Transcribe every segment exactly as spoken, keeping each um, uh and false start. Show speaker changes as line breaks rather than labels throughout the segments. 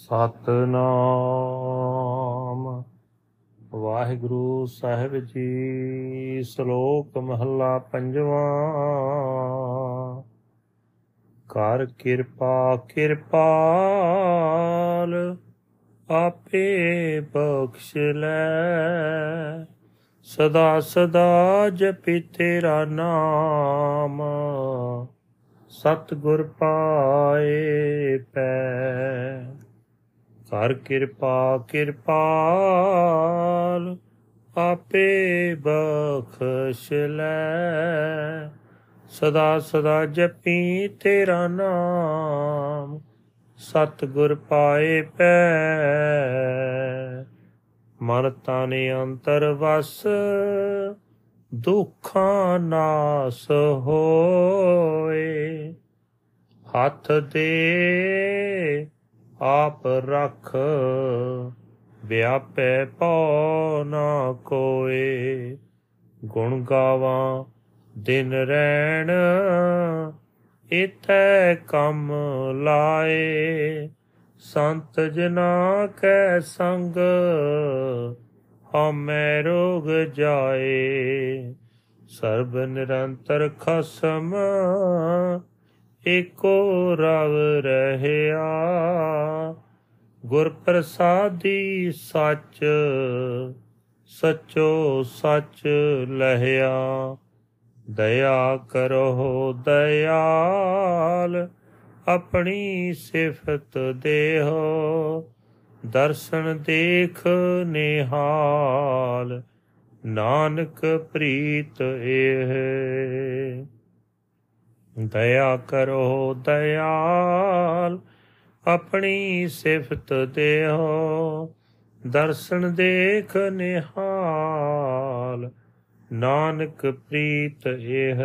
ਸਤਨਾਮ ਵਾਹਿਗੁਰੂ ਸਾਹਿਬ ਜੀ। ਸ਼ਲੋਕ ਮਹੱਲਾ ਪੰਜਵਾਂ। ਕਰ ਕਿਰਪਾ ਕਿਰਪਾਲ ਆਪੇ ਬਖਸ਼ ਲੈ, ਸਦਾ ਸਦਾ ਜਪੀ ਤੇਰਾ ਨਾਮ, ਸਤਿਗੁਰ ਪਾਏ ਪੈ। ਕਰ ਕਿਰਪਾ ਕਿਰਪਾਲ ਆਪੇ ਬਖਸ਼ ਲੈ, ਸਦਾ ਸਦਾ ਜਪੀ ਤੇਰਾ ਨਾਮ, ਸਤਿਗੁਰ ਪਾਏ ਪੈ। ਮਨ ਤਨ ਅੰਤਰ ਵਸ ਦੁੱਖਾਂ ਨਾਸ ਹੋਏ, ਹੱਥ ਦੇ ਆਪ ਰੱਖ ਵਿਆਪੈ ਪਉ ਨਾ ਕੋਏ। ਗੁਣ ਗਾਵਾਂ ਦਿਨ ਰੈਣ ਇਤੈ ਕੰਮ ਲਾਏ, ਸੰਤ ਜਨਾ ਕੈ ਸੰਗ ਹਉਮੈ ਰੋਗ ਜਾਏ। ਸਰਬ ਨਿਰੰਤਰ ਖਸਮ ਏਕੋ ਰਵ ਰਹਿਆ, ਗੁਰ ਪ੍ਰਸਾਦੀ ਸੱਚ ਸਚੋ ਸੱਚ ਲਹਿਆ। ਦਇਆ ਕਰੋ ਦਇਆਲ ਆਪਣੀ ਸਿਫਤ ਦੇਹੋ, ਦਰਸ਼ਨ ਦੇਖ ਨਿਹਾਲ ਨਾਨਕ ਪ੍ਰੀਤ ਇਹ। ਦਇਆ ਕਰੋ ਦਇਆਲ ਆਪਣੀ ਸਿਫਤ ਦੇਹੋ, ਦਰਸ਼ਨ ਦੇਖ ਨਿਹਾਲ ਨਾਨਕ ਪ੍ਰੀਤ ਇਹ।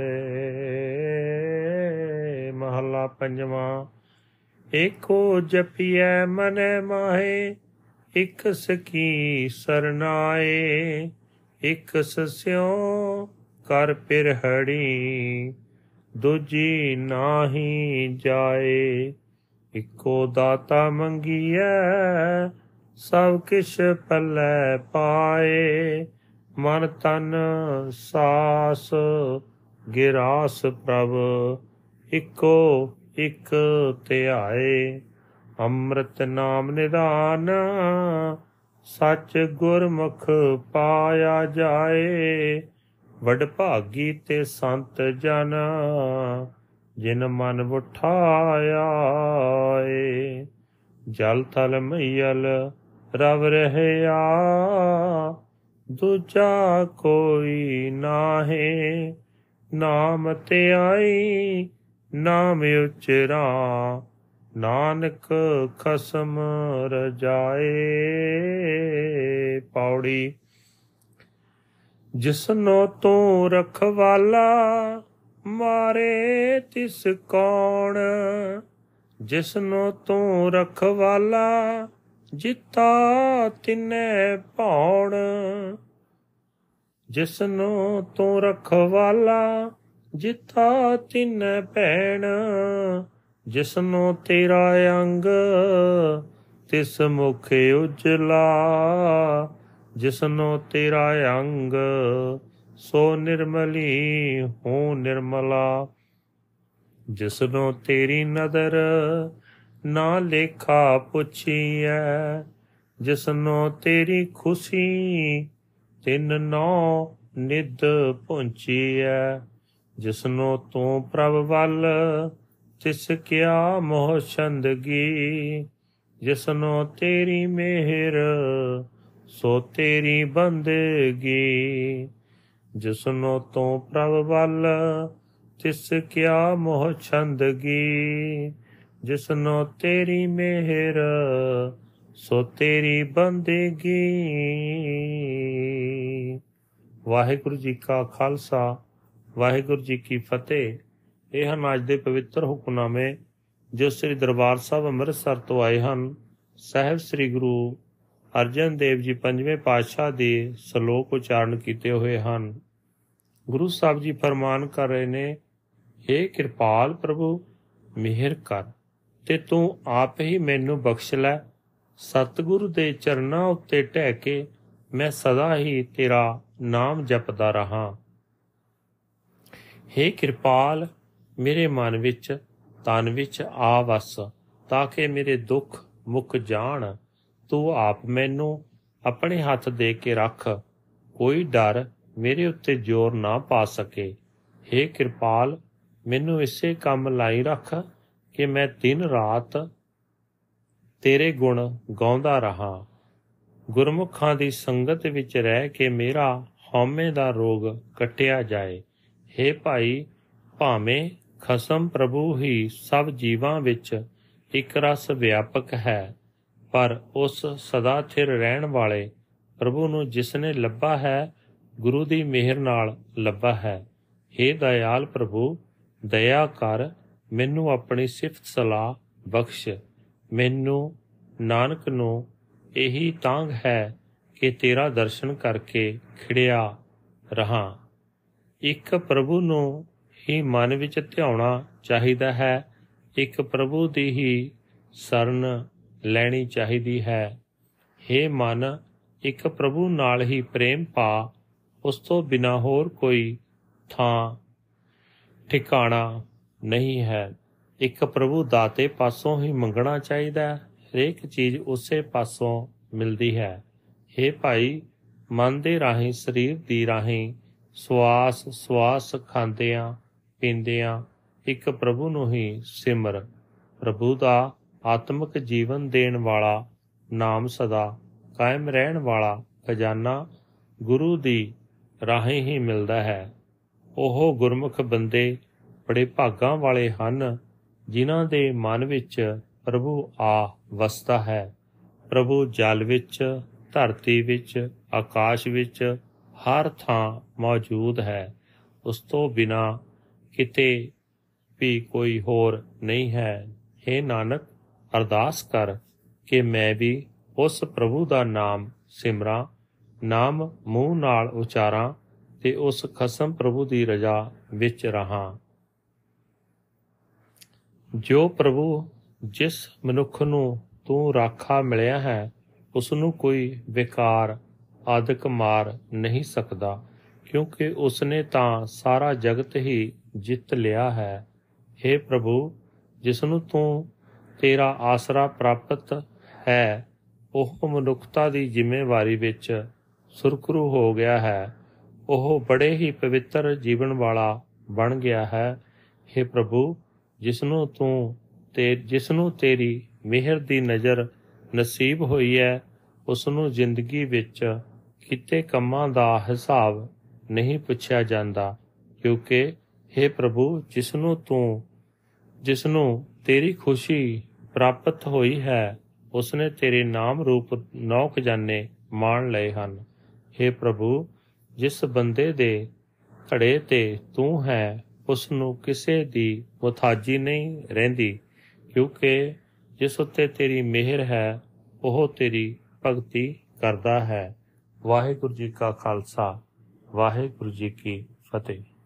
ਮਹੱਲਾ ਪੰਜਵਾਂ। ਏਕੋ ਜਪੀਐ ਮਨੈ ਮਾਹੇ, ਇਕ ਸਕੀ ਸਰਨਾਏ। ਇਕ ਸਸਿਉ ਕਰ ਪਿਰਹੜੀ, ਦੂਜੀ ਨਾਹੀ ਜਾਏ। ਇੱਕੋ ਦਾਤਾ ਮੰਗੀਐ, ਸਭ ਕਿਛ ਪੱਲੇ ਪਾਏ। ਮਨ ਤਨ ਸਾਸ ਗਿਰਾਸ ਪ੍ਰਭ, ਇੱਕੋ ਇੱਕ ਧਿਆਏ। ਅੰਮ੍ਰਿਤ ਨਾਮ ਨਿਧਾਨ, ਸੱਚ ਗੁਰਮੁਖ ਪਾਇਆ ਜਾਏ। ਵਡਭਾਗੀ ਤੇ ਸੰਤ ਜਨ, ਜਿਨ ਮਨ ਵਠਾਇਆ ਏ। ਜਲ ਥਲ ਮਈਲ ਰਵ ਰਹਿਆ, ਦੂਜਾ ਕੋਈ ਨਾਹੀ। ਨਾਮ ਧਿਆਈ ਨਾਮ ਉਚਰਾ, ਨਾਨਕ ਖਸਮ ਰਜਾਏ। ਪੌੜੀ। ਜਿਸਨੋ ਤੂੰ ਰਖਵਾਲਾ, ਮਾਰੇ ਤਿਸ ਕੌਣ। ਜਿਸਨੋ ਤੂੰ ਰਖਵਾਲਾ, ਜਿੱਤਾ ਤਿਨੈ ਭਉਣ। ਜਿਸਨੋ ਤੂੰ ਰਖਵਾਲਾ, ਜਿੱਤਾ ਤਿਨੈ ਭੈਣ। ਜਿਸਨੋ ਤੇਰਾ ਅੰਗ, ਤਿਸ ਮੁਖ ਉਜਲਾ। ਜਿਸਨੋ ਤੇਰਾ ਅੰਗ, ਸੋ ਨਿਰਮਲੀ ਹੋ ਨਿਰਮਲਾ। ਜਿਸਨੋ ਤੇਰੀ ਨਦਰ, ਨਾ ਲੇਖਾ ਪੁੱਛੀਐ। ਜਿਸਨੋ ਤੇਰੀ ਖੁਸ਼ੀ, ਤਿਨ ਨੌ ਨਿਧ ਪਹੁੰਚੀਐ। ਜਿਸਨੋ ਤੂੰ ਪ੍ਰਭ ਵੱਲ, ਤਿਸ ਕਿਆ ਮੋਹ ਛੰਦਗੀ। ਜਿਸਨੋ ਤੇਰੀ ਮਿਹਰ, ਸੋ ਤੇਰੀ ਬੰਦਗੀ। ਜਿਸਨੋ ਤੂੰ ਪ੍ਰਭ ਵੱਲ, ਤਿਸ ਕਿਆ ਮੋਹ ਛੰਦਗੀ। ਜਿਸਨੋ ਤੇਰੀ ਮਿਹਰ, ਸੋ ਤੇਰੀ ਬੰਦਗੀ। ਵਾਹਿਗੁਰੂ ਜੀ ਕਾ ਖਾਲਸਾ, ਵਾਹਿਗੁਰੂ ਜੀ ਕੀ ਫਤਿਹ। ਇਹ ਹਨ ਅੱਜ ਦੇ ਪਵਿੱਤਰ ਹੁਕਮਨਾਮੇ ਜੋ ਸ੍ਰੀ ਦਰਬਾਰ ਸਾਹਿਬ ਅੰਮ੍ਰਿਤਸਰ ਤੋਂ ਆਏ ਹਨ। ਸਾਹਿਬ ਸ੍ਰੀ ਗੁਰੂ ਅਰਜਨ ਦੇਵ ਜੀ ਪੰਜਵੇਂ ਪਾਤਸ਼ਾਹ ਦੇ ਸ਼ਲੋਕ ਉਚਾਰਨ ਕੀਤੇ ਹੋਏ ਹਨ। ਗੁਰੂ ਸਾਹਿਬ ਜੀ ਫਰਮਾਨ ਕਰ ਰਹੇ ਨੇ, ਹੇ ਕਿਰਪਾਲ ਪ੍ਰਭੂ ਮਿਹਰ ਕਰ, ਤੇ ਤੂੰ ਆਪ ਹੀ ਮੈਨੂੰ ਬਖਸ਼ ਲੈ। ਸਤਿਗੁਰੂ ਦੇ ਚਰਨਾਂ ਉੱਤੇ ਢਹਿ ਕੇ ਮੈਂ ਸਦਾ ਹੀ ਤੇਰਾ ਨਾਮ ਜਪਦਾ ਰਹਾ। ਹੇ ਕਿਰਪਾਲ, ਮੇਰੇ ਮਨ ਵਿੱਚ ਤਨ ਵਿੱਚ ਆ ਵਸ, ਤਾਂ ਕਿ ਮੇਰੇ ਦੁੱਖ ਮੁੱਕ ਜਾਣ। ਤੂੰ ਆਪ ਮੈਨੂੰ ਆਪਣੇ ਹੱਥ ਦੇ ਕੇ ਰੱਖ, ਕੋਈ ਡਰ ਮੇਰੇ ਉੱਤੇ ਜ਼ੋਰ ਨਾ ਪਾ ਸਕੇ। ਹੇ ਕਿਰਪਾਲ, ਮੈਨੂੰ ਇਸੇ ਕੰਮ ਲਾਈ ਰੱਖ ਕਿ ਮੈਂ ਦਿਨ ਰਾਤ ਤੇਰੇ ਗੁਣ ਗਾਉਂਦਾ ਰਹਾ। ਗੁਰਮੁਖਾਂ ਦੀ ਸੰਗਤ ਵਿੱਚ ਰਹਿ ਕੇ ਮੇਰਾ ਹਉਮੈ ਦਾ ਰੋਗ ਕੱਟਿਆ ਜਾਏ। ਹੇ ਭਾਈ, ਭਾਵੇਂ ਖਸਮ ਪ੍ਰਭੂ ਹੀ ਸਭ ਜੀਵਾਂ ਵਿੱਚ ਇੱਕ ਰਸ ਵਿਆਪਕ ਹੈ, ਪਰ ਉਸ ਸਦਾ ਥਿਰ ਰਹਿਣ ਵਾਲੇ ਪ੍ਰਭੂ ਨੂੰ ਜਿਸਨੇ ਲੱਭਾ ਹੈ, ਗੁਰੂ ਦੀ ਮਿਹਰ ਨਾਲ ਲੱਭਾ ਹੈ। ਹੇ ਦਇਆਲ ਪ੍ਰਭੂ, ਦਇਆ ਕਰ, ਮੈਨੂੰ ਆਪਣੀ ਸਿਫਤ ਸਲਾਹ ਬਖਸ਼। ਮੈਨੂੰ ਨਾਨਕ ਨੂੰ ਇਹੀ ਤਾਂਘ ਹੈ ਕਿ ਤੇਰਾ ਦਰਸ਼ਨ ਕਰਕੇ ਖਿੜਿਆ ਰਹਾਂ। ਇੱਕ ਪ੍ਰਭੂ ਨੂੰ ਹੀ ਮਨ ਵਿੱਚ ਧਿਆਉਣਾ ਚਾਹੀਦਾ ਹੈ, ਇੱਕ ਪ੍ਰਭੂ ਦੀ ਹੀ ਸ਼ਰਨ ਲੈਣੀ ਚਾਹੀਦੀ ਹੈ। ਹੇ ਮਨ, ਇੱਕ ਪ੍ਰਭੂ ਨਾਲ ਹੀ ਪ੍ਰੇਮ ਪਾ, ਉਸ ਤੋਂ ਬਿਨਾਂ ਹੋਰ ਕੋਈ ਥਾਂ ਠਿਕਾਣਾ ਨਹੀਂ ਹੈ। ਇੱਕ ਪ੍ਰਭੂ ਦਾਤੇ ਪਾਸੋਂ ਹੀ ਮੰਗਣਾ ਚਾਹੀਦਾ, ਹਰੇਕ ਚੀਜ਼ ਉਸੇ ਪਾਸੋਂ ਮਿਲਦੀ ਹੈ। ਹੇ ਭਾਈ, ਮਨ ਦੇ ਰਾਹੀਂ, ਸਰੀਰ ਦੀ ਰਾਹੀਂ, ਸਵਾਸ ਸਵਾਸ ਖਾਂਦਿਆਂ ਪੀਂਦਿਆਂ ਇੱਕ ਪ੍ਰਭੂ ਨੂੰ ਹੀ ਸਿਮਰ। ਪ੍ਰਭੂ ਦਾ ਆਤਮਿਕ ਜੀਵਨ ਦੇਣ ਵਾਲਾ ਨਾਮ ਸਦਾ ਕਾਇਮ ਰਹਿਣ ਵਾਲਾ ਖਜ਼ਾਨਾ ਗੁਰੂ ਦੀ ਰਾਹੀਂ ਹੀ ਮਿਲਦਾ ਹੈ। ਉਹ ਗੁਰਮੁਖ ਬੰਦੇ ਬੜੇ ਭਾਗਾਂ ਵਾਲੇ ਹਨ, ਜਿਨ੍ਹਾਂ ਦੇ ਮਨ ਵਿੱਚ ਪ੍ਰਭੂ ਆ ਵਸਦਾ ਹੈ। ਪ੍ਰਭੂ ਜਲ ਵਿੱਚ, ਧਰਤੀ ਵਿੱਚ, ਆਕਾਸ਼ ਵਿੱਚ, ਹਰ ਥਾਂ ਮੌਜੂਦ ਹੈ। ਉਸ ਤੋਂ ਬਿਨਾਂ ਕਿਤੇ ਵੀ ਕੋਈ ਹੋਰ ਨਹੀਂ ਹੈ। ਹੇ ਨਾਨਕ, ਅਰਦਾਸ ਕਰ ਕਿ ਮੈਂ ਵੀ ਉਸ ਪ੍ਰਭੂ ਦਾ ਨਾਮ ਸਿਮਰਾਂ, ਨਾਮ ਮੂੰਹ ਨਾਲ ਉਚਾਰਾਂ ਤੇ ਉਸ ਖਸਮ ਪ੍ਰਭੂ ਦੀ ਰਜ਼ਾ ਵਿੱਚ ਰਹਾਂ। ਜੋ ਪ੍ਰਭੂ ਜਿਸ ਮਨੁੱਖ ਨੂੰ ਤੂੰ ਰਾਖਾ ਮਿਲਿਆ ਹੈ, ਉਸ ਨੂੰ ਕੋਈ ਵਿਕਾਰ ਆਦਿਕ ਮਾਰ ਨਹੀਂ ਸਕਦਾ, ਕਿਉਂਕਿ ਉਸਨੇ ਤਾਂ ਸਾਰਾ ਜਗਤ ਹੀ ਜਿੱਤ ਲਿਆ ਹੈ। ਹੇ ਪ੍ਰਭੂ, ਜਿਸ ਨੂੰ ਤੂੰ ਤੇਰਾ ਆਸਰਾ ਪ੍ਰਾਪਤ ਹੈ, ਉਹ ਮਨੁੱਖਤਾ ਦੀ ਜ਼ਿੰਮੇਵਾਰੀ ਵਿੱਚ ਸੁਰਖਰੂ ਹੋ ਗਿਆ ਹੈ। ਉਹ ਬੜੇ ਹੀ ਪਵਿੱਤਰ ਜੀਵਨ ਵਾਲਾ ਬਣ ਗਿਆ ਹੈ। ਹੇ ਪ੍ਰਭੂ, ਜਿਸ ਨੂੰ ਤੂੰ ਤੇ ਜਿਸ ਨੂੰ ਤੇਰੀ ਮਿਹਰ ਦੀ ਨਜ਼ਰ ਨਸੀਬ ਹੋਈ ਹੈ, ਉਸ ਨੂੰ ਜ਼ਿੰਦਗੀ ਵਿੱਚ ਕੀਤੇ ਕੰਮਾਂ ਦਾ ਹਿਸਾਬ ਨਹੀਂ ਪੁੱਛਿਆ ਜਾਂਦਾ, ਕਿਉਂਕਿ ਹੇ ਪ੍ਰਭੂ, ਜਿਸ ਨੂੰ ਤੂੰ ਜਿਸ ਨੂੰ ਤੇਰੀ ਖੁਸ਼ੀ ਪ੍ਰਾਪਤ ਹੋਈ ਹੈ, ਉਸਨੇ ਤੇਰੇ ਨਾਮ ਰੂਪ ਨੌ ਖਜ਼ਾਨੇ ਮਾਣ ਲਏ ਹਨ। ਹੇ ਪ੍ਰਭੂ, ਜਿਸ ਬੰਦੇ ਦੇ ਘੜੇ ਤੇ ਤੂੰ ਹੈ, ਉਸ ਨੂੰ ਕਿਸੇ ਦੀ ਮੁਤਾਜੀ ਨਹੀਂ ਰਹਿੰਦੀ, ਕਿਉਂਕਿ ਜਿਸ ਉੱਤੇ ਤੇਰੀ ਮਿਹਰ ਹੈ, ਉਹ ਤੇਰੀ ਭਗਤੀ ਕਰਦਾ ਹੈ। ਵਾਹਿਗੁਰੂ ਜੀ ਕਾ ਖਾਲਸਾ, ਵਾਹਿਗੁਰੂ ਜੀ ਕੀ ਫਤਿਹ।